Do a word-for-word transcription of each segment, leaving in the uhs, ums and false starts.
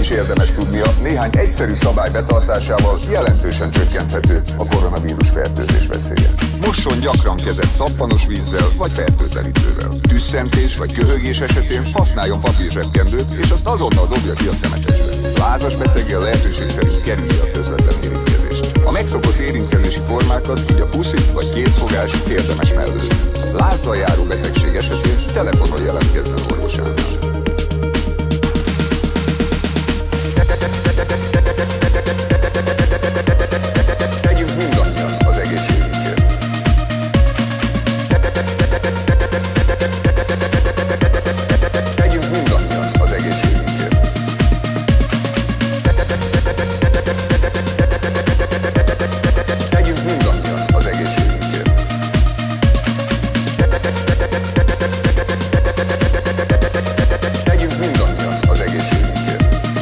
is érdemes tudnia, néhány egyszerű szabály betartásával jelentősen csökkenthető a koronavírus fertőzés veszélye. Mosson gyakran kezet szappanos vízzel vagy fertőtlenítővel. Tüsszentés vagy köhögés esetén használjon papírzsebkendőt, és azt azonnal dobja ki a szemetesbe. Lázas beteggel lehetőség szerint kerülje a közvetlen érintkezést. A megszokott érintkezési formákat, így a puszit vagy kézfogás érdemes mellőzni. Lázzal járó betegség esetén telefonon jelentkezzen orvosánál. Tegyünk mindannyian az egészségünkért. Tegyünk mindannyian az egészségünkért. Tegyünk mindannyian az egészségünkért. Tegyünk mindannyian az egészségünkért.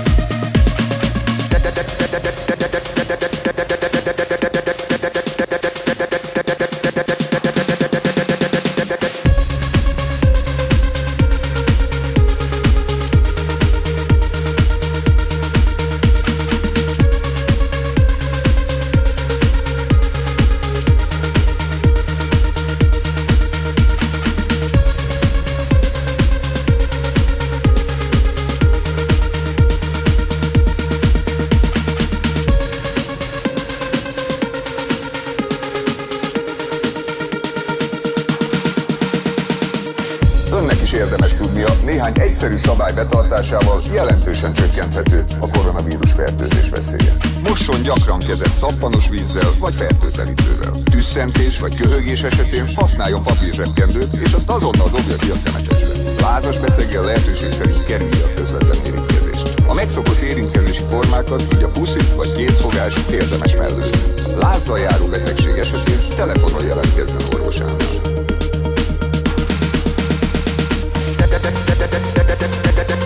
Önnek is érdemes tudnia, néhány egyszerű szabály betartásával jelentősen csökkenthető a koronavírus fertőzés veszélye. Mosson gyakran kezet szappanos vízzel vagy fertőtlenítővel. Tüsszentés vagy köhögés esetén használjon papírzsebkendőt, és azt azonnal dobja ki a szemetesbe. Lázas beteggel lehetőség szerint kerülje a közvetlen érintkezést. A megszokott érintkezési formákat, így a puszit vagy kézfogás érdemes mellőzni. Lázzal járó betegség esetén telefonon jelentkezzen orvosánál.